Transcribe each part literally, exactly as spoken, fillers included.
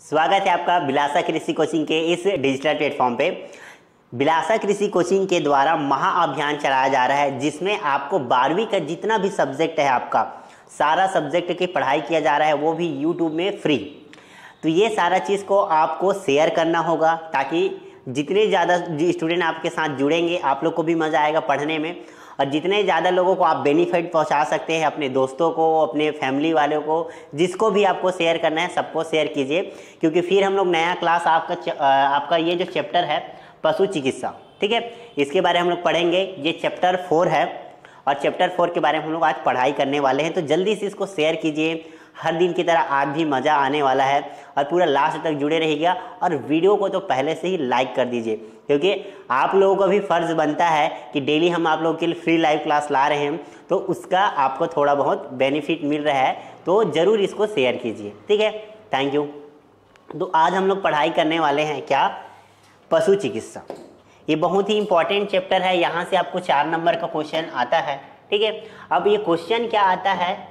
स्वागत है आपका बिलासा कृषि कोचिंग के इस डिजिटल प्लेटफॉर्म पे। बिलासा कृषि कोचिंग के द्वारा महाअभियान चलाया जा रहा है, जिसमें आपको बारहवीं का जितना भी सब्जेक्ट है, आपका सारा सब्जेक्ट की पढ़ाई किया जा रहा है, वो भी यूट्यूब में फ्री। तो ये सारा चीज़ को आपको शेयर करना होगा, ताकि जितने ज़्यादा स्टूडेंट आपके साथ जुड़ेंगे, आप लोग को भी मज़ा आएगा पढ़ने में, और जितने ज़्यादा लोगों को आप बेनिफिट पहुंचा सकते हैं, अपने दोस्तों को, अपने फैमिली वालों को, जिसको भी आपको शेयर करना है सबको शेयर कीजिए। क्योंकि फिर हम लोग नया क्लास आपका आपका ये जो चैप्टर है पशु चिकित्सा, ठीक है, इसके बारे में हम लोग पढ़ेंगे। ये चैप्टर फोर है और चैप्टर फोर के बारे में हम लोग आज पढ़ाई करने वाले हैं। तो जल्दी से इसको शेयर कीजिए। हर दिन की तरह आज भी मज़ा आने वाला है और पूरा लास्ट तक जुड़े रहिएगा। और वीडियो को तो पहले से ही लाइक कर दीजिए, क्योंकि आप लोगों का भी फ़र्ज़ बनता है कि डेली हम आप लोगों के लिए फ्री लाइव क्लास ला रहे हैं, तो उसका आपको थोड़ा बहुत बेनिफिट मिल रहा है, तो ज़रूर इसको शेयर कीजिए, ठीक है। Thank you. तो आज हम लोग पढ़ाई करने वाले हैं क्या, पशु चिकित्सा। ये बहुत ही इंपॉर्टेंट चैप्टर है। यहाँ से आपको चार नंबर का क्वेश्चन आता है, ठीक है। अब ये क्वेश्चन क्या आता है,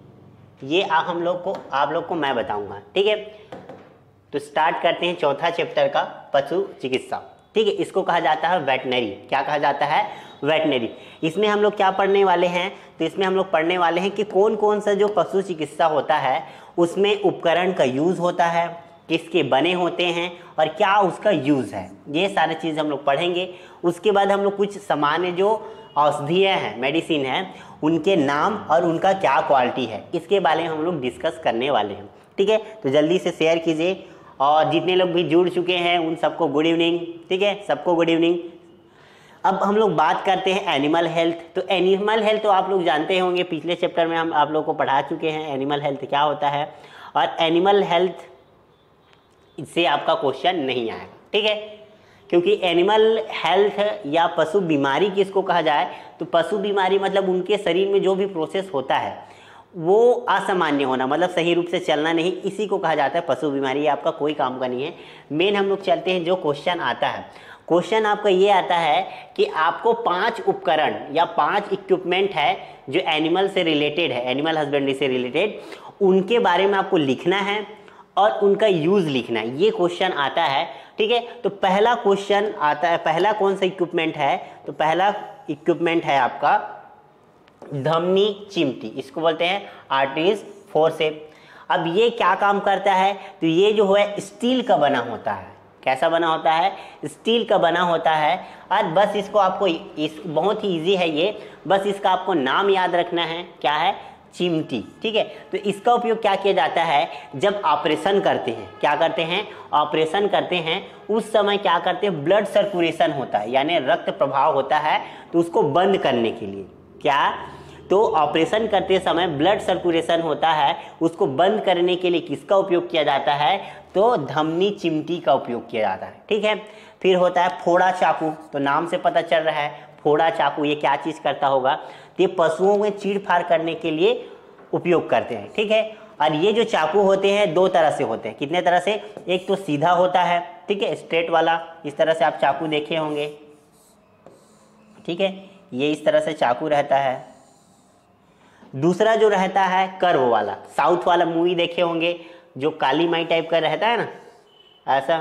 ये आप हम लोग को आप लोग को मैं बताऊंगा, ठीक है। तो स्टार्ट करते हैं चौथा चैप्टर का, पशु चिकित्सा, ठीक है। इसको कहा जाता है वेटनरी। क्या कहा जाता है, वेटनरी। इसमें हम लोग क्या पढ़ने वाले हैं, तो इसमें हम लोग पढ़ने वाले हैं कि कौन कौन सा जो पशु चिकित्सा होता है उसमें उपकरण का यूज़ होता है, किसके बने होते हैं और क्या उसका यूज़ है, ये सारी चीज़ हम लोग पढ़ेंगे। उसके बाद हम लोग कुछ सामान्य जो औषधियाँ हैं, मेडिसिन है, उनके नाम और उनका क्या क्वालिटी है, इसके बारे में हम लोग डिस्कस करने वाले हैं, ठीक है। तो जल्दी से शेयर कीजिए। और जितने लोग भी जुड़ चुके हैं उन सबको गुड इवनिंग, ठीक है, सबको गुड इवनिंग। अब हम लोग बात करते हैं एनिमल हेल्थ। तो एनिमल हेल्थ तो आप लोग जानते होंगे, पिछले चैप्टर में हम आप लोग को पढ़ा चुके हैं एनिमल हेल्थ क्या होता है। और एनिमल हेल्थ इससे आपका क्वेश्चन नहीं आएगा, ठीक है, क्योंकि एनिमल हेल्थ या पशु बीमारी किसको कहा जाए, तो पशु बीमारी मतलब उनके शरीर में जो भी प्रोसेस होता है वो असामान्य होना, मतलब सही रूप से चलना नहीं, इसी को कहा जाता है पशु बीमारी। ये आपका कोई काम का नहीं है। मेन हम लोग चलते हैं जो क्वेश्चन आता है। क्वेश्चन आपका ये आता है कि आपको पांच उपकरण या पांच इक्विपमेंट है जो एनिमल से रिलेटेड है, एनिमल हस्बेंड्री से रिलेटेड, उनके बारे में आपको लिखना है और उनका यूज़ लिखना है। ये क्वेश्चन आता है, ठीक है। तो पहला क्वेश्चन आता है, पहला कौन सा इक्विपमेंट है, तो पहला इक्विपमेंट है आपका धमनी चिमटी, इसको बोलते हैं आर्टरीज फोर्सेप्स। अब ये क्या काम करता है, तो ये जो है स्टील का बना होता है। कैसा बना होता है, स्टील का बना होता है। और बस इसको आपको इस बहुत ही इजी है ये, बस इसका आपको नाम याद रखना है, क्या है, चिमटी, ठीक है। तो इसका उपयोग क्या किया जाता है, जब ऑपरेशन करते हैं, क्या करते हैं, ऑपरेशन करते हैं, उस समय क्या करते हैं, ब्लड सर्कुलेशन होता है, यानी रक्त प्रभाव होता है, तो उसको बंद करने के लिए क्या, तो ऑपरेशन करते समय ब्लड सर्कुलेशन होता है, उसको बंद करने के लिए किसका उपयोग किया जाता है, तो धमनी चिमटी का उपयोग किया जाता है, ठीक है। फिर होता है फोड़ा चाकू। तो नाम से पता चल रहा है फोड़ा चाकू ये क्या चीज़ करता होगा, तो ये पशुओं में चीड़-फाड़ करने के लिए उपयोग करते हैं, ठीक है। और ये जो चाकू होते हैं दो तरह से होते हैं। कितने तरह से, एक तो सीधा होता है, ठीक है, स्ट्रेट वाला, इस तरह से आप चाकू देखे होंगे, ठीक है, ये इस तरह से चाकू रहता है। दूसरा जो रहता है कर्व वाला, साउथ वाला मूवी देखे होंगे, जो काली माई टाइप का रहता है ना, ऐसा,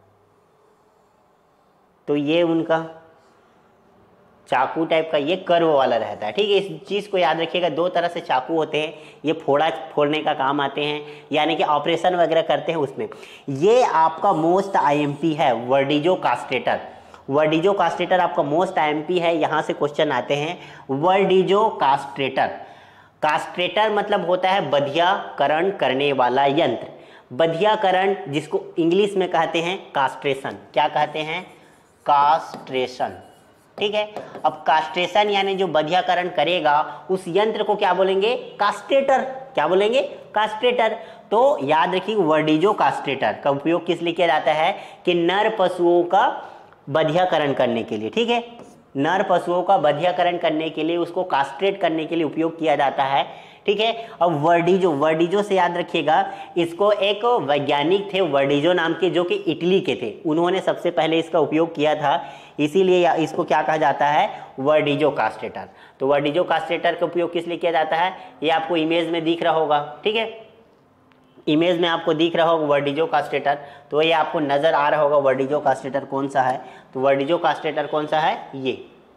तो ये उनका चाकू टाइप का ये कर्व वाला रहता है, ठीक है। इस चीज़ को याद रखिएगा, दो तरह से चाकू होते हैं, ये फोड़ा फोड़ने का काम आते हैं, यानी कि ऑपरेशन वगैरह करते हैं उसमें। ये आपका मोस्ट आईएमपी है, वर्डिजो कास्ट्रेटर। वर्डिजो कास्ट्रेटर आपका मोस्ट आईएमपी है, यहाँ से क्वेश्चन आते हैं। वर्डिजो कास्ट्रेटर, कास्ट्रेटर मतलब होता है बधियाकरण करने वाला यंत्र। बधियाकरण जिसको इंग्लिश में कहते हैं कास्ट्रेशन, क्या कहते हैं, कास्ट्रेशन, ठीक है। अब कास्ट्रेशन यानी जो बधियाकरण करेगा उस यंत्र को क्या बोलेंगे, कास्ट्रेटर। क्या बोलेंगे, कास्ट्रेटर। तो याद रखिए वर्डिजो कास्ट्रेटर का उपयोग किस लिए किया जाता है, कि नर पशुओं का बधियाकरण करने के लिए, ठीक है, नर पशुओं का बधियाकरण करने के लिए, उसको कास्ट्रेट करने के लिए उपयोग किया जाता है, ठीक है। अब वर्डिजो, वर्डिजो से याद रखिएगा, इसको एक वैज्ञानिक थे वर्डिजो नाम के, जो कि इटली के थे, उन्होंने सबसे पहले इसका उपयोग किया था, इसीलिए इसको क्या कहा जाता है, वर्डिजो कास्ट्रेटर। तो वर्डिजो कास्ट्रेटर का उपयोग किस लिए किया जाता है, ये आपको इमेज में दिख रहा होगा, ठीक है। इमेज में आपको दिख रहा होगा वर्टिजो कास्टेटर, तो ये आपको नजर आ रहा होगा वर्टिजो कास्टेटर कौन सा है, तो वर्टिजो कास्टेटर कौन सा है ये,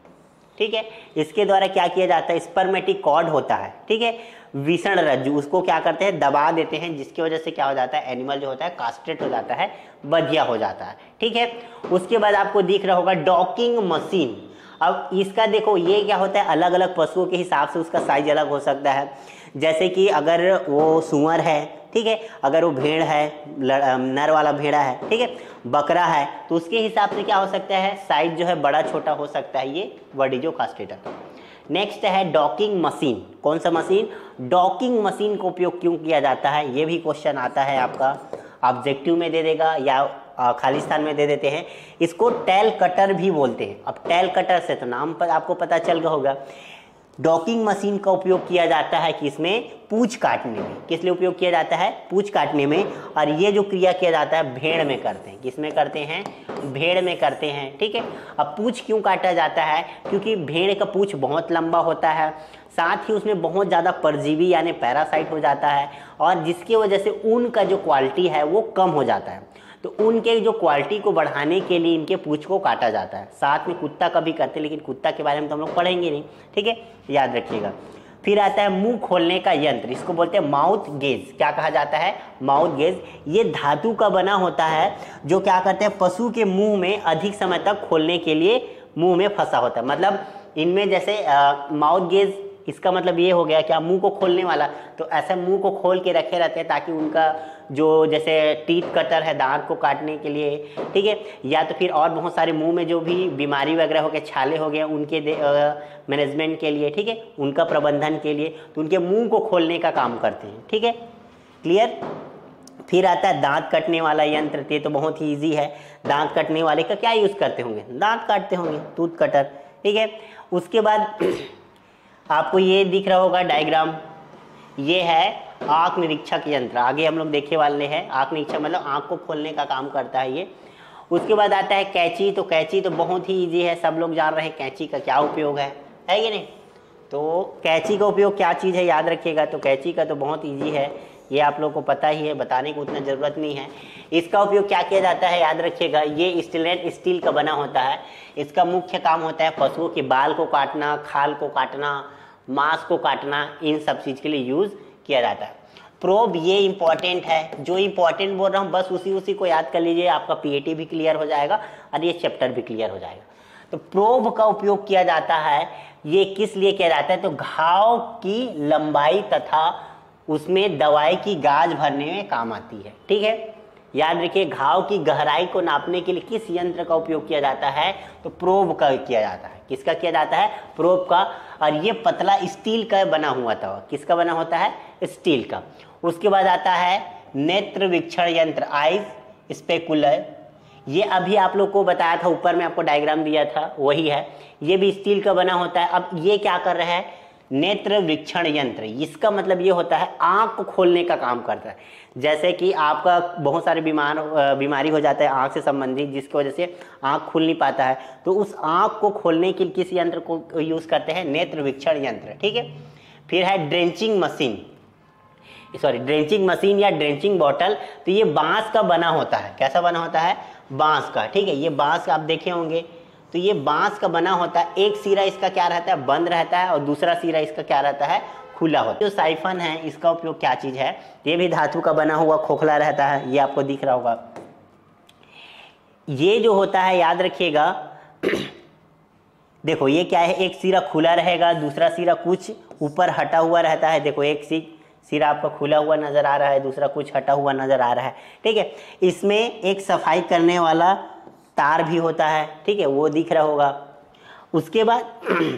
ठीक है। इसके द्वारा क्या किया जाता है, स्पर्मेटिक कॉर्ड होता है, ठीक है, विषण रज्जु, उसको क्या करते हैं दबा देते हैं, जिसकी वजह से क्या हो जाता है एनिमल जो होता है कास्ट्रेट हो जाता है, बधिया हो जाता है, ठीक है। उसके बाद आपको दिख रहा होगा डॉकिंग मशीन। अब इसका देखो ये क्या होता है, अलग अलग पशुओं के हिसाब से उसका साइज अलग हो सकता है। जैसे कि अगर वो सुअर है, ठीक है, अगर वो भेड़ है, नर वाला भेड़ा है, ठीक है, बकरा है, तो उसके हिसाब से क्या हो सकता है साइज जो है बड़ा छोटा हो सकता है, ये वर्टिजो कास्टेटर। नेक्स्ट है डॉकिंग मशीन। कौन सा मशीन, डॉकिंग मशीन का उपयोग क्यों किया जाता है, ये भी क्वेश्चन आता है आपका, ऑब्जेक्टिव में दे देगा या खाली स्थान में दे देते हैं। इसको टेल कटर भी बोलते हैं। अब टेल कटर से तो नाम पर आपको पता चल गया होगा। डॉकिंग मशीन का उपयोग किया जाता है किसमें, पूंछ काटने में। किस लिए उपयोग किया जाता है, पूंछ काटने में। और ये जो क्रिया किया जाता है भेड़ में करते हैं, किसमें करते हैं, भेड़ में करते हैं, ठीक है। अब पूंछ क्यों काटा जाता है, क्योंकि भेड़ का पूंछ बहुत लंबा होता है, साथ ही उसमें बहुत ज़्यादा परजीवी यानी पैरासाइट हो जाता है, और जिसकी वजह से ऊन का जो क्वालिटी है वो कम हो जाता है। तो उनके जो क्वालिटी को बढ़ाने के लिए इनके पूंछ को काटा जाता है। साथ में कुत्ता का भी करते हैं, लेकिन कुत्ता के बारे में तो हम लोग पढ़ेंगे नहीं, ठीक है, याद रखिएगा। फिर आता है मुंह खोलने का यंत्र, इसको बोलते हैं माउथ गेज। क्या कहा जाता है, माउथ गेज। ये धातु का बना होता है, जो क्या करते हैं पशु के मुंह में अधिक समय तक खोलने के लिए मुंह में फंसा होता है। मतलब इनमें जैसे माउथ गेज, इसका मतलब ये हो गया क्या, मुंह को खोलने वाला। तो ऐसे मुंह को खोल के रखे रहते हैं ताकि उनका जो जैसे टीथ कटर है दांत को काटने के लिए, ठीक है, या तो फिर और बहुत सारे मुंह में जो भी बीमारी वगैरह हो गए, छाले हो गए, उनके मैनेजमेंट के लिए, ठीक है, उनका प्रबंधन के लिए, तो उनके मुंह को खोलने का काम करते हैं, ठीक है, क्लियर। फिर आता है दांत कटने वाला यंत्र। ये तो बहुत ही ईजी है। दांत कटने वाले का क्या यूज़ करते होंगे, दांत काटते होंगे, टूथ कटर, ठीक है। उसके बाद आपको ये दिख रहा होगा डायग्राम, ये है आंख निरीक्षक यंत्र। आगे हम लोग देखे वाले हैं। आंख निरीक्षक मतलब आंख को खोलने का काम करता है ये। उसके बाद आता है कैंची। तो कैंची तो बहुत ही इजी है, सब लोग जान रहे हैं कैंची का क्या उपयोग है, है कि नहीं। तो कैंची का उपयोग क्या चीज़ है याद रखिएगा। तो कैंची का तो बहुत ईजी है, ये आप लोग को पता ही है, बताने की उतना ज़रूरत नहीं है। इसका उपयोग क्या किया जाता है याद रखिएगा। ये स्टेनलेस स्टील का बना होता है। इसका मुख्य काम होता है पशुओं के बाल को काटना, खाल को काटना, मांस को काटना, इन सब चीज़ के लिए यूज़ किया जाता है। प्रोब ये इंपॉर्टेंट है, जो इंपॉर्टेंट बोल रहा हूँ बस उसी उसी को याद कर लीजिए, आपका पीएटी भी क्लियर हो जाएगा और ये चैप्टर भी क्लियर हो जाएगा। तो प्रोब का उपयोग किया जाता है, ये किस लिए किया जाता है, तो घाव की लंबाई तथा उसमें दवाई की गाज भरने में काम आती है, ठीक है। याद रखिए, घाव की गहराई को नापने के लिए किस यंत्र का उपयोग किया जाता है, तो प्रोब का किया जाता है। किसका किया जाता है, प्रोब का। और ये पतला स्टील का बना हुआ था। किसका बना होता है, स्टील का। उसके बाद आता है नेत्र वीक्षण यंत्र, आइज स्पेकुलर। ये अभी आप लोग को बताया था, ऊपर में आपको डायग्राम दिया था, वही है। ये भी स्टील का बना होता है। अब ये क्या कर रहा है, नेत्र वीक्षण यंत्र। इसका मतलब ये होता है आंख को खोलने का काम करता है। जैसे कि आपका बहुत सारे बीमार बीमारी हो जाता है आंख से संबंधित, जिसकी वजह से आंख खुल नहीं पाता है, तो उस आंख को खोलने के लिए किस यंत्र को यूज करते हैं, नेत्र वीक्षण यंत्र, ठीक है। फिर है drenching machine, sorry drenching machine या ड्रेंचिंग बॉटल। तो ये बांस का बना होता है। कैसा बना होता है, बांस का, ठीक है। ये बांस का आप देखे होंगे, तो ये बांस का बना होता है। एक सिरा इसका क्या रहता है, बंद रहता है, और दूसरा सिरा इसका क्या रहता है, खुला होता है। जो साइफन है, इसका उपयोग क्या चीज है, ये भी धातु का बना हुआ खोखला रहता है, ये आपको दिख रहा होगा। ये जो होता है याद रखिएगा, देखो ये क्या है, एक सिरा खुला रहेगा, दूसरा सिरा कुछ ऊपर हटा हुआ रहता है। देखो एक सिरा आपका खुला हुआ नजर आ रहा है, दूसरा कुछ हटा हुआ नजर आ रहा है, ठीक है। इसमें एक सफाई करने वाला तार भी होता है, ठीक है, वो दिख रहा होगा। उसके बाद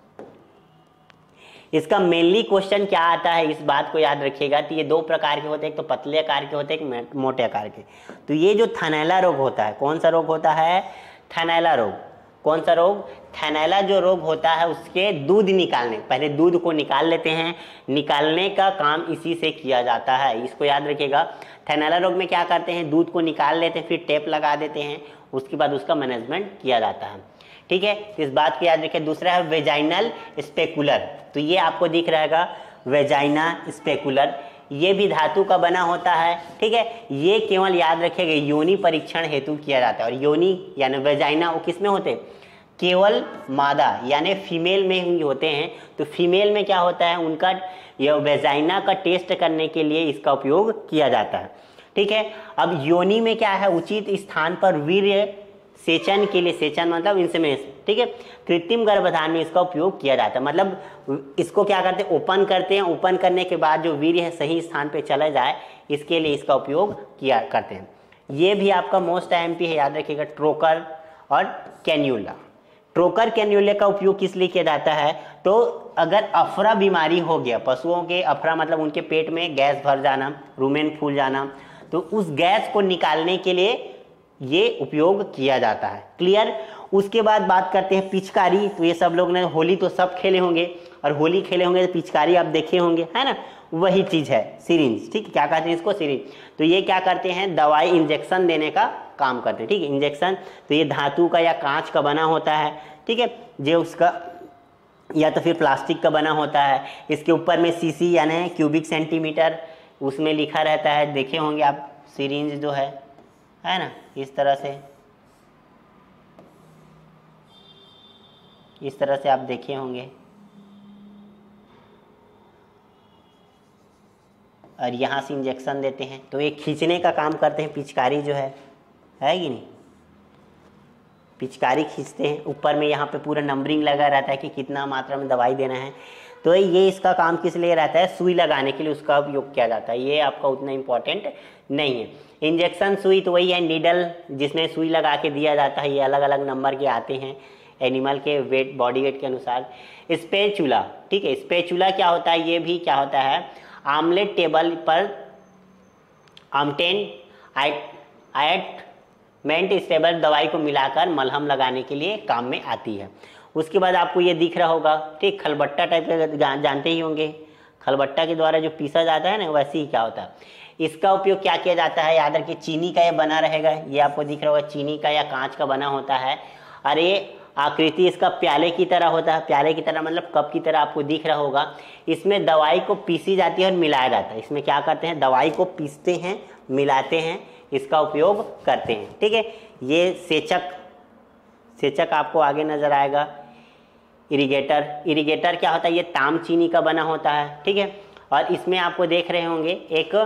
इसका मेनली क्वेश्चन क्या आता है, इस बात को याद रखिएगा। तो ये दो प्रकार के होते हैं, एक तो पतले आकार के होते हैं, एक मोटे आकार के। तो ये जो थनैला रोग होता है, कौन सा रोग होता है, थनैला रोग। कौन सा रोग, थनैला जो रोग होता है, उसके दूध निकालने, पहले दूध को निकाल लेते हैं, निकालने का काम इसी से किया जाता है, इसको याद रखिएगा। थनैला रोग में क्या करते हैं, दूध को निकाल लेते हैं, फिर टेप लगा देते हैं, उसके बाद उसका मैनेजमेंट किया जाता है, ठीक है। इस बात को याद रखिए। दूसरा है वेजाइनल स्पेकुलर। तो ये आपको दिख रहेगा वेजाइना स्पेकुलर। ये भी धातु का बना होता है। ठीक है, ये केवल याद रखिएगा योनि परीक्षण हेतु किया जाता है। और योनि यानी वेजाइना वो किस में होते हैं, केवल मादा यानी फीमेल में ही होते हैं। तो फीमेल में क्या होता है, उनका यह वेजाइना का टेस्ट करने के लिए इसका उपयोग किया जाता है। ठीक है, अब योनि में क्या है, उचित स्थान पर वीर्य सेचन के लिए, सेचन मतलब इंसेमिनेशन, ठीक है, कृत्रिम गर्भधारण में इसका उपयोग किया जाता है। मतलब इसको क्या करते हैं, ओपन करते हैं, ओपन करने के बाद जो वीर्य है सही स्थान पे चला जाए, इसके लिए इसका उपयोग किया करते हैं। ये भी आपका मोस्ट एमपी है, याद रखिएगा, ट्रोकर और कैन्यूला। ट्रोकर कैन्यूले का उपयोग किस लिए किया जाता है, तो अगर अफरा बीमारी हो गया पशुओं के, अफरा मतलब उनके पेट में गैस भर जाना, रुमेन फूल जाना, तो उस गैस को निकालने के लिए ये उपयोग किया जाता है। क्लियर। उसके बाद बात करते हैं पिचकारी। तो ये सब लोग ने होली तो सब खेले होंगे, और होली खेले होंगे तो पिचकारी आप देखे होंगे, है ना, वही चीज है सिरिंज। ठीक है, क्या कहते हैं इसको, सिरिंज। तो ये क्या करते हैं, दवाई इंजेक्शन देने का काम करते हैं। ठीक है, इंजेक्शन, तो ये धातु का या कांच का बना होता है। ठीक है, जो उसका या तो फिर प्लास्टिक का बना होता है। इसके ऊपर में सीसी यानी क्यूबिक सेंटीमीटर उसमें लिखा रहता है, देखे होंगे आप, सिरिंज जो है है ना, इस तरह से, इस तरह से आप देखे होंगे। और यहाँ से इंजेक्शन देते हैं, तो ये खींचने का काम करते हैं पिचकारी जो है है कि नहीं, पिचकारी खींचते हैं। ऊपर में यहाँ पे पूरा नंबरिंग लगा रहता है कि कितना मात्रा में दवाई देना है। तो ये इसका काम किस लिए रहता है, सुई लगाने के लिए उसका उपयोग किया जाता है। ये आपका उतना इम्पोर्टेंट नहीं है। इंजेक्शन सुई तो वही है, नीडल जिसमें सुई लगा के दिया जाता है। ये अलग अलग नंबर के आते हैं एनिमल के वेट, बॉडी वेट के अनुसार। स्पेचुला, ठीक है, स्पेचुला क्या होता है, ये भी क्या होता है, आमलेट टेबल पर आमटेन आयटमेंट स्टेबल दवाई को मिलाकर मलहम लगाने के लिए काम में आती है। उसके बाद आपको ये दिख रहा होगा, ठीक, खलबट्टा टाइप का जानते ही होंगे, खलबट्टा के द्वारा जो पीसा जाता है ना, वैसे ही क्या होता है। इसका उपयोग क्या किया जाता है, याद रखिए, चीनी का ये बना रहेगा, ये आपको दिख रहा होगा, चीनी का या कांच का बना होता है। और ये आकृति इसका प्याले की तरह होता है, प्याले की तरह मतलब कप की तरह आपको दिख रहा होगा। इसमें दवाई को पीसी जाती है और मिलाया जाता है। इसमें क्या करते हैं, दवाई को पीसते हैं, मिलाते हैं, इसका उपयोग करते हैं। ठीक है, ये सेचक, सेचक आपको आगे नजर आएगा। इरिगेटर, इरिगेटर क्या होता है, ये ताम चीनी का बना होता है। ठीक है, और इसमें आपको देख रहे होंगे एक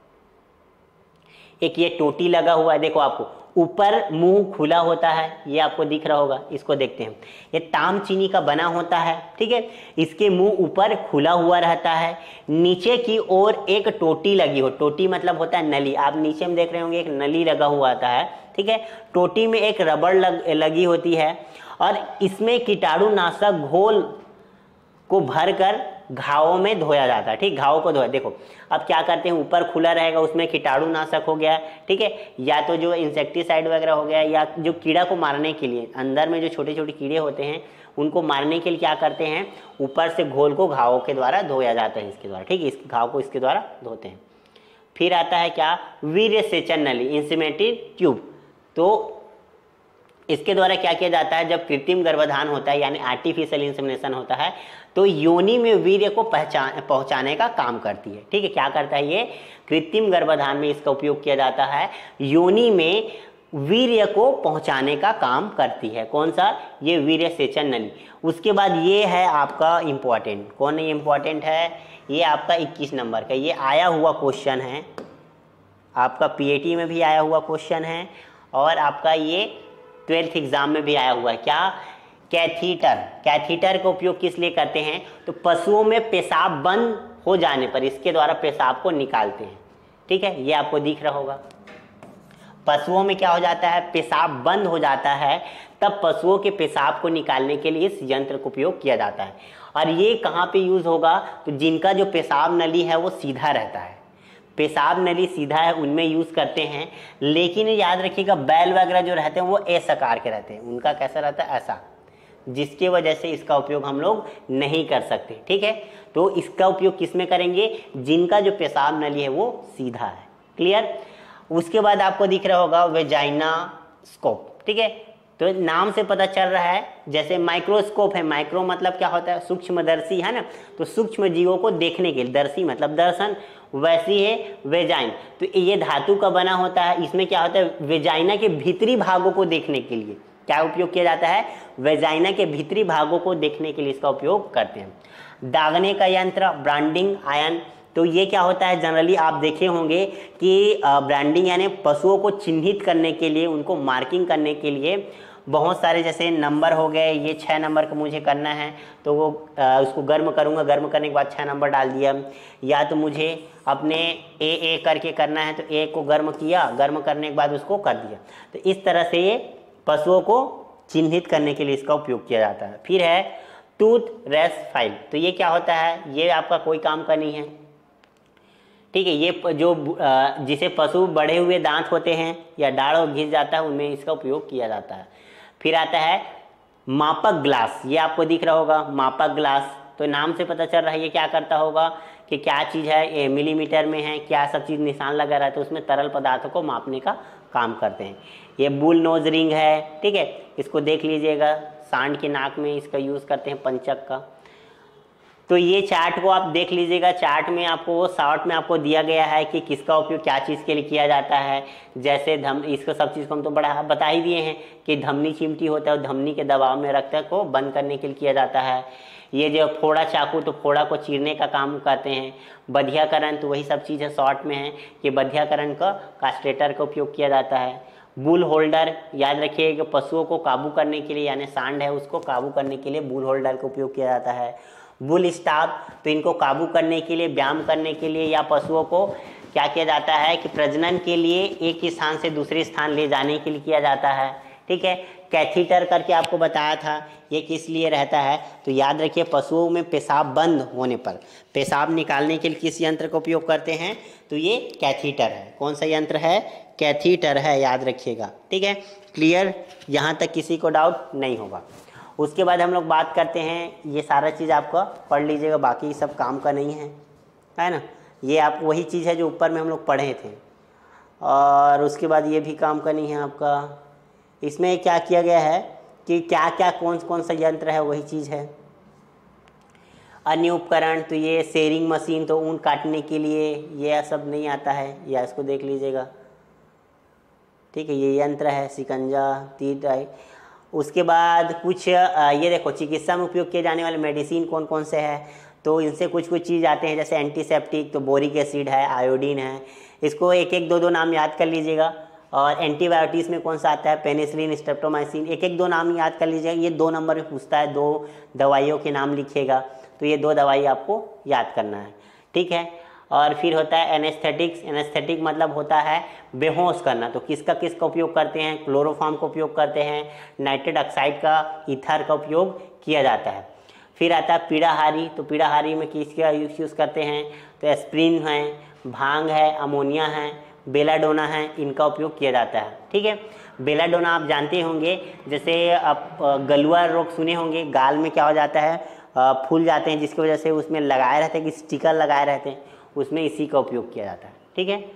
एक ये टोटी लगा हुआ है, देखो आपको ऊपर मुंह खुला होता है, ये आपको दिख रहा होगा। इसको देखते हैं, ये ताम चीनी का बना होता है। ठीक है, इसके मुंह ऊपर खुला हुआ रहता है, नीचे की ओर एक टोटी लगी हो, टोटी मतलब होता है नली, आप नीचे में देख रहे होंगे एक नली लगा हुआ आता है। ठीक है, टोटी में एक रबड़ लग, लगी होती है, और इसमें कीटाणुनाशक घोल को भरकर घावों में धोया जाता है। ठीक, घावों को धोया, देखो अब क्या करते हैं, ऊपर खुला रहेगा, उसमें कीटाणुनाशक हो गया, ठीक है, या तो जो इंसेक्टिसाइड वगैरह हो गया, या जो कीड़ा को मारने के लिए अंदर में जो छोटे छोटे कीड़े होते हैं उनको मारने के लिए क्या करते हैं, ऊपर से घोल को घावों के द्वारा धोया जाता है इसके द्वारा। ठीक है, इस घाव को इसके द्वारा धोते हैं। फिर आता है क्या, वीर्य सेचन नली, इंसेमेटिव ट्यूब। तो इसके द्वारा क्या किया जाता है, जब कृत्रिम गर्भधान होता है यानी आर्टिफिशियल इंसेमिनेशन होता है, तो योनि में वीर्य को पहचान पहुंचाने का काम करती है। ठीक है, क्या करता है, ये कृत्रिम गर्भधान में इसका उपयोग किया जाता है, योनि में वीर्य को पहुंचाने का काम करती है। कौन सा, ये वीर्य सेचन नली। उसके बाद ये है आपका इंपॉर्टेंट, कौन इंपॉर्टेंट है, ये आपका इक्कीस नंबर का, ये आया हुआ क्वेश्चन है, आपका पीएटी में भी आया हुआ क्वेश्चन है, और आपका ये ट्वेल्थ एग्जाम में भी आया हुआ है। क्या, कैथीटर। कैथीटर का उपयोग किस लिए करते हैं, तो पशुओं में पेशाब बंद हो जाने पर इसके द्वारा पेशाब को निकालते हैं। ठीक है, ये आपको दिख रहा होगा, पशुओं में क्या हो जाता है, पेशाब बंद हो जाता है, तब पशुओं के पेशाब को निकालने के लिए इस यंत्र का उपयोग किया जाता है। और ये कहाँ पे यूज होगा, तो जिनका जो पेशाब नली है वो सीधा रहता है, पेशाब नली सीधा है, उनमें यूज करते हैं। लेकिन याद रखिएगा, बैल वगैरह जो रहते हैं वो एस आकार के रहते हैं, उनका कैसा रहता है, ऐसा, जिसकी वजह से इसका उपयोग हम लोग नहीं कर सकते। ठीक है, तो इसका उपयोग किस में करेंगे, जिनका जो पेशाब नली है वो सीधा है। क्लियर। उसके बाद आपको दिख रहा होगा वेजाइना स्कोप। ठीक है, तो नाम से पता चल रहा है, जैसे माइक्रोस्कोप है, माइक्रो मतलब क्या होता है, सूक्ष्मदर्शी है ना, तो सूक्ष्म जीवों को देखने के लिए, दर्शी मतलब दर्शन, वैसी है वेजाइन, तो ये धातु का बना होता है। इसमें क्या होता है, वेजाइना के भीतरी भागों को देखने के लिए क्या उपयोग किया जाता है, वेजाइना के भीतरी भागों को देखने के लिए इसका उपयोग करते हैं। दागने का यंत्र, ब्रांडिंग आयन, तो ये क्या होता है, जनरली आप देखे होंगे कि ब्रांडिंग यानी पशुओं को चिन्हित करने के लिए, उनको मार्किंग करने के लिए बहुत सारे जैसे नंबर हो गए, ये छः नंबर का मुझे करना है तो वो आ, उसको गर्म करूँगा, गर्म करने के बाद छः नंबर डाल दिया, या तो मुझे अपने ए ए करके करना है तो ए को गर्म किया, गर्म करने के बाद उसको कर दिया। तो इस तरह से ये पशुओं को चिन्हित करने के लिए इसका उपयोग किया जाता है। फिर है टूथ रेस फाइल, तो ये क्या होता है, ये आपका कोई काम का नहीं है, ठीक है। ये जो जिसे पशु बढ़े हुए दांत होते हैं या दाढ़ घिस जाता है उनमें इसका उपयोग किया जाता है। फिर आता है मापक ग्लास, ये आपको दिख रहा होगा मापक ग्लास, तो नाम से पता चल रहा है ये क्या करता होगा कि क्या चीज़ है, ये मिलीमीटर में है, क्या सब चीज़ निशान लगा रहता है, तो उसमें तरल पदार्थों को मापने का काम करते हैं। ये बुल नोज रिंग है, ठीक है, इसको देख लीजिएगा, सांड के नाक में इसका यूज़ करते हैं, पंचक का। तो ये चार्ट को आप देख लीजिएगा, चार्ट में आपको वो शॉर्ट में आपको दिया गया है कि किसका उपयोग क्या चीज़ के लिए किया जाता है। जैसे धम इसको सब चीज़ को हम तो बड़ा बता ही दिए हैं कि धमनी चिमटी होता है, धमनी के दबाव में रक्त को बंद करने के लिए किया जाता है। ये जो फोड़ा चाकू, तो फोड़ा को चीरने का काम करते हैं। बधियाकरण, तो वही सब चीज़ है शॉर्ट में है कि बधियाकरण का कास्ट्रेटर का उपयोग किया जाता है। बुल होल्डर, याद रखिए कि पशुओं को काबू करने के लिए, यानी सांड है उसको काबू करने के लिए बुल होल्डर का उपयोग किया जाता है। बुल स्टाफ, तो इनको काबू करने के लिए, व्यायाम करने के लिए, या पशुओं को क्या किया जाता है कि प्रजनन के लिए एक ही स्थान से दूसरे स्थान ले जाने के लिए किया जाता है, ठीक है। कैथीटर करके आपको बताया था, ये किस लिए रहता है, तो याद रखिए पशुओं में पेशाब बंद होने पर पेशाब निकालने के लिए किस यंत्र का उपयोग करते हैं, तो ये कैथीटर है। कौन सा यंत्र है, कैथीटर है, याद रखिएगा, ठीक है। क्लियर, यहाँ तक किसी को डाउट नहीं होगा। उसके बाद हम लोग बात करते हैं, ये सारा चीज़ आपका पढ़ लीजिएगा, बाकी सब काम का नहीं है, है ना। ये आप वही चीज़ है जो ऊपर में हम लोग पढ़े थे। और उसके बाद ये भी काम का नहीं है आपका। इसमें क्या किया गया है कि क्या क्या कौन कौन सा यंत्र है, वही चीज़ है। अन्य उपकरण, तो ये शेयरिंग मशीन, तो ऊन काटने के लिए, ये सब नहीं आता है, या इसको देख लीजिएगा, ठीक है। ये यंत्र है, शिकंजा, तीर। उसके बाद कुछ ये देखो, चिकित्सा में उपयोग किए जाने वाले मेडिसिन कौन कौन से हैं, तो इनसे कुछ कुछ चीज़ आते हैं, जैसे एंटीसेप्टिक, तो बोरिक एसिड है, आयोडीन है, इसको एक एक दो दो नाम याद कर लीजिएगा। और एंटीबायोटिक्स में कौन सा आता है, पेनिसिलिन, स्ट्रेप्टोमाइसिन, एक एक दो नाम याद कर लीजिएगा। ये दो नंबर में पूछता है, दो दवाइयों के नाम लिखिएगा, तो ये दो दवाई आपको याद करना है, ठीक है। और फिर होता है एनेस्थेटिक्स, एनेस्थेटिक मतलब होता है बेहोश करना, तो किसका किसका उपयोग करते हैं, क्लोरोफॉर्म का उपयोग करते हैं, नाइट्रेट ऑक्साइड का, ईथर का उपयोग किया जाता है। फिर आता है पीड़ाहारी, तो पीड़ाहारी में किसका यूज़ करते हैं, तो एस्प्रिन है, भांग है, अमोनिया है, बेलाडोना है, इनका उपयोग किया जाता है, ठीक है। बेलाडोना आप जानते होंगे, जैसे आप गलुआ रोग सुने होंगे, गाल में क्या हो जाता है, फूल जाते हैं, जिसकी वजह से उसमें लगाए रहते हैं कि स्टिकर लगाए रहते हैं, उसमें इसी का उपयोग किया जाता है, ठीक है।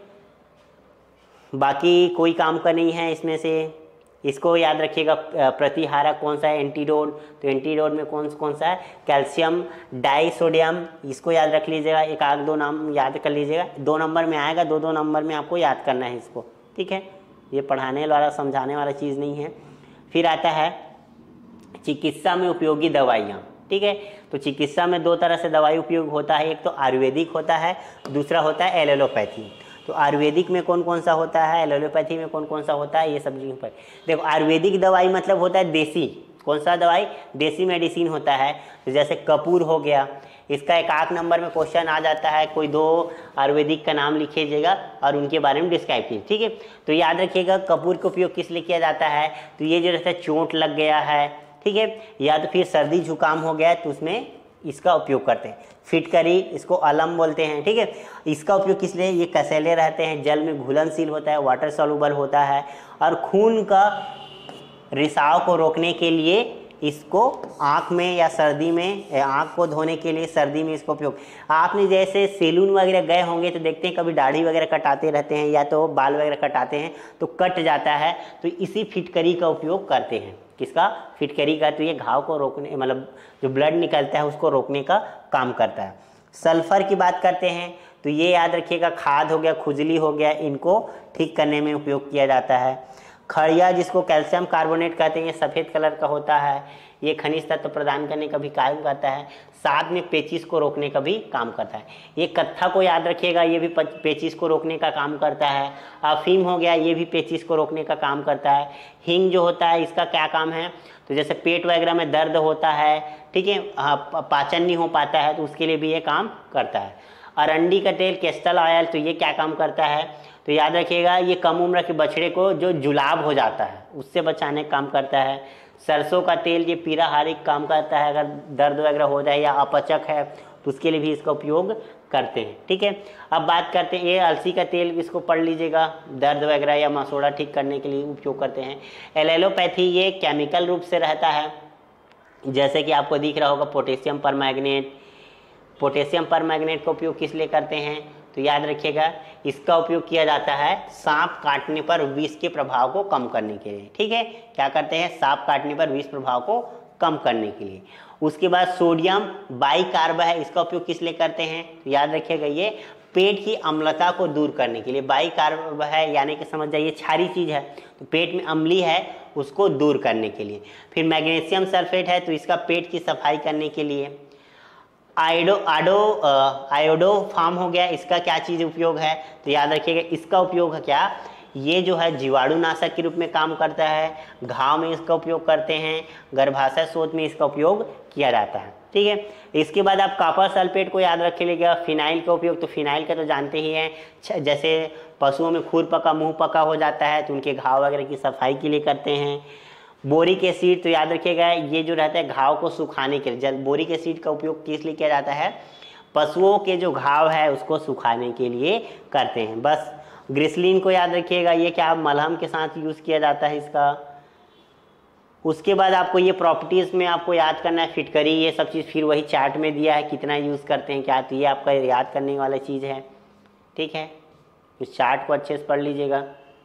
बाकी कोई काम का नहीं है इसमें से। इसको याद रखिएगा, प्रतिहारक कौन सा है, एंटीडोट, तो एंटीडोट में कौन कौन सा है, कैल्शियम डाइसोडियम, इसको याद रख लीजिएगा, एक आध दो नाम याद कर लीजिएगा, दो नंबर में आएगा, दो दो नंबर में आपको याद करना है इसको, ठीक है। ये पढ़ाने वाला समझाने वाला चीज़ नहीं है। फिर आता है चिकित्सा में उपयोगी दवाइयाँ, ठीक है। तो चिकित्सा में दो तरह से दवाई उपयोग होता है, एक तो आयुर्वेदिक होता है, दूसरा होता है एलोपैथी। तो आयुर्वेदिक में कौन कौन सा होता है, एलोपैथी में कौन कौन सा होता है, ये सब चीज़ों पर देखो। आयुर्वेदिक दवाई मतलब होता है देसी, कौन सा दवाई, देसी मेडिसिन होता है। तो जैसे कपूर हो गया, इसका एक आठ नंबर में क्वेश्चन आ जाता है, कोई दो आयुर्वेदिक का नाम लिखिएगा और उनके बारे में डिस्क्राइब कीजिए, ठीक है। तो याद रखिएगा कपूर का उपयोग किस लिए किया जाता है, तो ये जो रहता है चोट लग गया है, ठीक है, या तो फिर सर्दी जुकाम हो गया है, तो उसमें इसका उपयोग करते हैं। फिटकरी, इसको अलम बोलते हैं, ठीक है। इसका उपयोग किस लिए, ये कसैले रहते हैं, जल में घुलनशील होता है, वाटर सॉल्युबल होता है, और खून का रिसाव को रोकने के लिए इसको आँख में या सर्दी में, आँख को धोने के लिए सर्दी में इसका उपयोग। आपने जैसे सैलून वगैरह गए होंगे तो देखते हैं कभी दाढ़ी वगैरह कटाते रहते हैं या तो बाल वगैरह कटाते हैं तो कट जाता है, तो इसी फिटकरी का उपयोग करते हैं। किसका? फिटकरी का। तो ये घाव को रोकने, मतलब जो ब्लड निकलता है उसको रोकने का काम करता है। सल्फर की बात करते हैं तो ये याद रखिएगा, खाद हो गया, खुजली हो गया, इनको ठीक करने में उपयोग किया जाता है। खड़िया जिसको कैल्शियम कार्बोनेट कहते हैं, ये सफ़ेद कलर का होता है, ये खनिज तत्व प्रदान करने का भी काम करता है, साथ में पेचिश को रोकने का भी काम करता है। ये कत्था को याद रखिएगा, ये भी पेचिश को रोकने का काम करता है। अफीम हो गया, ये भी पेचिश को रोकने का काम करता है। हींग जो होता है इसका क्या काम है, तो जैसे पेट वगैरह में दर्द होता है, ठीक है, पाचन नहीं हो पाता है, तो उसके लिए भी ये काम करता है। अरंडी का तेल, कैस्टर ऑयल, तो ये क्या काम करता है, तो याद रखिएगा ये कम उम्र के बछड़े को जो जुलाब हो जाता है उससे बचाने का काम करता है। सरसों का तेल, ये पीराहारिक काम करता है, अगर दर्द वगैरह हो जाए या अपचक है तो उसके लिए भी इसका उपयोग करते हैं। ठीक है, अब बात करते हैं, ये अलसी का तेल, इसको पढ़ लीजिएगा, दर्द वगैरह या मसोड़ा ठीक करने के लिए उपयोग करते हैं। एलोपैथी, ये केमिकल रूप से रहता है, जैसे कि आपको दिख रहा होगा पोटेशियम परमैंगनेट। पोटेशियम परमैंगनेट का उपयोग किस लिए करते हैं, तो याद रखिएगा इसका उपयोग किया जाता है सांप काटने पर विष के प्रभाव को कम करने के लिए। ठीक है, क्या करते हैं, सांप काटने पर विष प्रभाव को कम करने के लिए। उसके बाद सोडियम बाइकार्ब है, इसका उपयोग किस लिए करते हैं, तो याद रखिएगा ये पेट की अम्लता को दूर करने के लिए। बाइकार्ब है यानी कि समझ जाइए क्षारी चीज़ है, तो पेट में अम्ली है उसको दूर करने के लिए। फिर मैग्नीशियम सल्फेट है, तो इसका पेट की सफाई करने के लिए। आयोडो आडो आयोडो फार्म हो गया, इसका क्या चीज़ उपयोग है, तो याद रखिएगा इसका उपयोग है क्या, ये जो है जीवाणुनाशक के रूप में काम करता है, घाव में इसका उपयोग करते हैं, गर्भाशय शोथ में इसका उपयोग किया जाता है। ठीक है, इसके बाद आप कॉपर सल्फेट को याद रखिएगा। फिनाइल का उपयोग, तो फिनाइल का तो जानते ही हैं, जैसे पशुओं में खुर पका, मुंह पका हो जाता है तो उनके घाव वगैरह की सफाई के लिए करते हैं। बोरिक एसिड, तो याद रखिएगा ये जो रहता है घाव को सुखाने के लिए, बोरिक एसिड का उपयोग किस लिए किया जाता है, पशुओं के जो घाव है उसको सुखाने के लिए करते हैं। बस ग्रिसलिन को याद रखिएगा, ये क्या मलहम के साथ यूज़ किया जाता है इसका। उसके बाद आपको ये प्रॉपर्टीज़ में आपको याद करना है, फिटकरी, ये सब चीज़ फिर वही चार्ट में दिया है कितना यूज़ करते हैं क्या, तो ये आपका याद करने वाला चीज़ है। ठीक है, इस चार्ट को अच्छे से पढ़ लीजिएगा।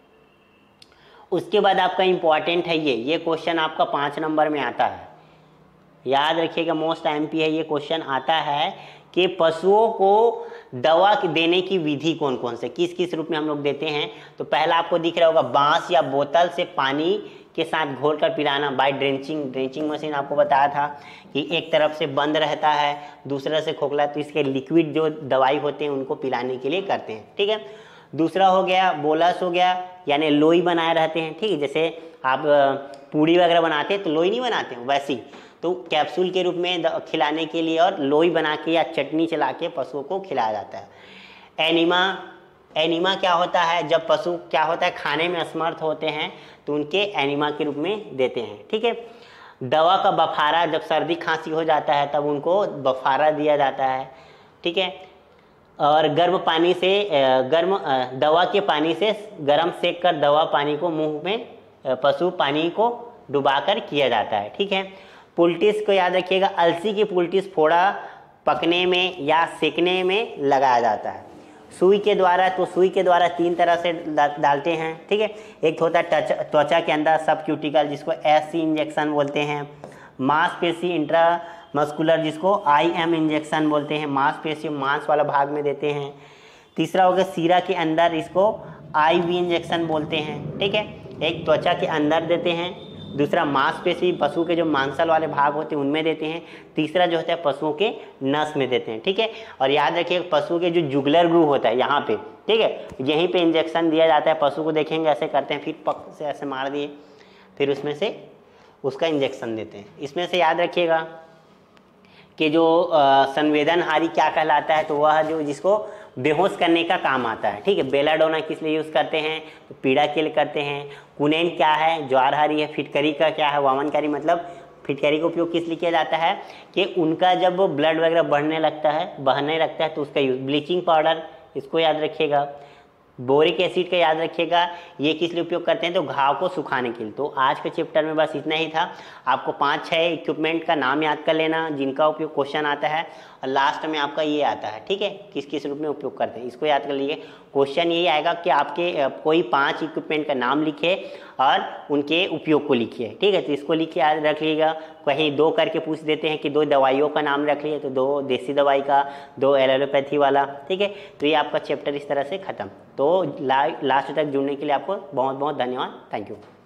उसके बाद आपका इम्पॉर्टेंट है ये ये क्वेश्चन आपका पाँच नंबर में आता है, याद रखिएगा, मोस्ट एमपी है, ये क्वेश्चन आता है कि पशुओं को दवा देने की विधि कौन कौन से, किस किस रूप में हम लोग देते हैं। तो पहला आपको दिख रहा होगा, बांस या बोतल से पानी के साथ घोल कर पिलाना बाय ड्रेंचिंग। ड्रेंचिंग मशीन आपको बताया था कि एक तरफ से बंद रहता है, दूसरे से खोखला, तो इसके लिक्विड जो दवाई होते हैं उनको पिलाने के लिए करते हैं। ठीक है, दूसरा हो गया बोलस हो गया, यानी लोई बनाए रहते हैं। ठीक है, जैसे आप पूड़ी वगैरह बनाते हैं तो लोई नहीं बनाते हैं, वैसी तो कैप्सूल के रूप में खिलाने के लिए और लोई बना के या चटनी चला के पशुओं को खिलाया जाता है। एनिमा, एनिमा क्या होता है, जब पशु क्या होता है खाने में असमर्थ होते हैं तो उनके एनिमा के रूप में देते हैं। ठीक है, दवा का बफारा, जब सर्दी खांसी हो जाता है तब उनको बफारा दिया जाता है। ठीक है, और गर्म पानी से गर्म दवा के पानी से गर्म सेक कर दवा पानी को मुंह में पशु पानी को डुबाकर किया जाता है। ठीक है, पुलटिस को याद रखिएगा, अलसी की पुलटिस फोड़ा पकने में या सेकने में लगाया जाता है सुई के द्वारा। तो सुई के द्वारा तीन तरह से डालते हैं। ठीक है, एक होता है त्वचा के अंदर सब क्यूटिकल, जिसको एस सी इंजेक्शन बोलते हैं। मांसपेशी इंट्रा मस्कुलर, जिसको आई एम इंजेक्शन बोलते हैं, मांसपेशी मांस वाला भाग में देते हैं। तीसरा हो गया सीरा के अंदर, इसको आई वी इंजेक्शन बोलते हैं। ठीक है, एक त्वचा के अंदर देते हैं, दूसरा मांसपेशी पशु के जो मांसल वाले भाग होते हैं उनमें देते हैं, तीसरा जो होता है पशुओं के नस में देते हैं। ठीक है, और याद रखिए पशु के जो जुगलर ग्रू होता है यहाँ पे, ठीक है, यहीं पे इंजेक्शन दिया जाता है। पशु को देखेंगे ऐसे करते हैं, फिर पक से ऐसे मार दिए, फिर उसमें से उसका इंजेक्शन देते हैं। इसमें से याद रखिएगा कि जो संवेदनहारी क्या कहलाता है, तो वह जो जिसको बेहोश करने का काम आता है। ठीक है, बेलाडोना किस लिए यूज़ करते हैं, तो पीड़ा के लिए करते हैं। कुनेन क्या है, ज्वारहारी है। फिटकरी का क्या है, वामनकारी, मतलब फिटकरी का उपयोग किस लिए किया जाता है कि उनका जब ब्लड वगैरह बढ़ने लगता है बहने लगता है तो उसका यूज। ब्लीचिंग पाउडर, इसको याद रखिएगा। बोरिक एसिड का याद रखिएगा, ये किस लिए उपयोग करते हैं, तो घाव को सुखाने के लिए। तो आज के चैप्टर में बस इतना ही था। आपको पांच छह इक्विपमेंट का नाम याद कर लेना जिनका उपयोग क्वेश्चन आता है, और लास्ट में आपका ये आता है, ठीक है, किस किस रूप में उपयोग करते हैं, इसको याद कर लीजिए। क्वेश्चन यही आएगा कि आपके कोई पांच इक्विपमेंट का नाम लिखे और उनके उपयोग को लिखिए, ठीक है। तो इसको लिख के याद रख लीजिएगा। कहीं दो करके पूछ देते हैं कि दो दवाइयों का नाम रख लिए, तो दो देसी दवाई का, दो एलोपैथी वाला, ठीक है। तो ये आपका चैप्टर इस तरह से खत्म। तो ला, लास्ट तक जुड़ने के लिए आपको बहुत बहुत धन्यवाद। Thank you.